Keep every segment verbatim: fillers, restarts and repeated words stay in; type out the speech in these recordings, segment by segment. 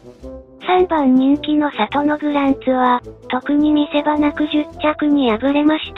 さんばん人気の里のグランツは、特に見せ場なくじゅっ着に敗れました。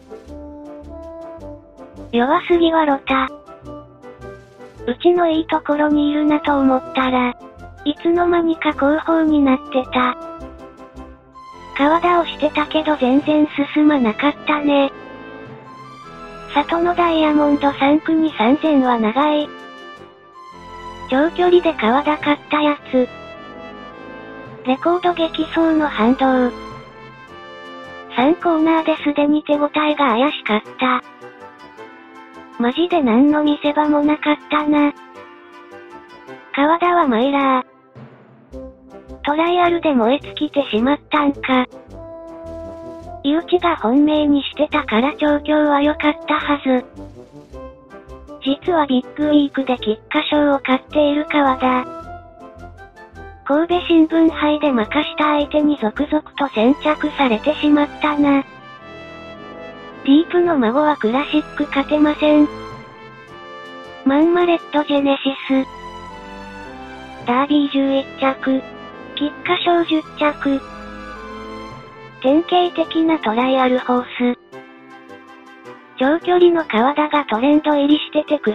弱すぎはロタ。うちのいいところにいるなと思ったら、いつの間にか後方になってた。川田をしてたけど全然進まなかったね。里のダイヤモンドさん区にさんぜんは長い。長距離で川田勝ったやつ。レコード激走の反動。さんコーナーですでに手応えが怪しかった。マジで何の見せ場もなかったな。川田はマイラー。トライアルで燃え尽きてしまったんか。井内が本命にしてたから調教は良かったはず。実はビッグウィークで菊花賞を勝っている川田。神戸新聞杯で負かした相手に続々と先着されてしまったな。ディープの孫はクラシック勝てません。マンマレットジェネシス。ダービーじゅういっ着。菊花賞じゅっ着。典型的なトライアルホース。長距離の川田がトレンド入りしてて草。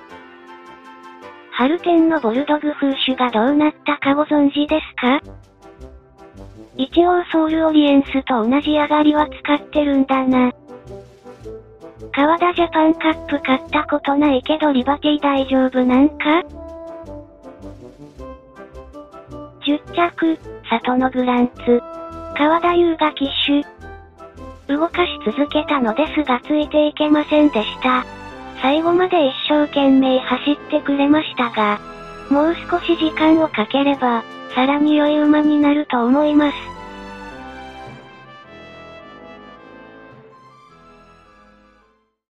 春天のボルドグフーシュがどうなったかご存知ですか？一応ソウルオリエンスと同じ上がりは使ってるんだな。川田ジャパンカップ勝ったことないけどリバティ大丈夫なんか？じゅっ着、里のグランツ。川田優が騎手。動かし続けたのですがついていけませんでした。最後まで一生懸命走ってくれましたが、もう少し時間をかければ、さらに良い馬になると思います。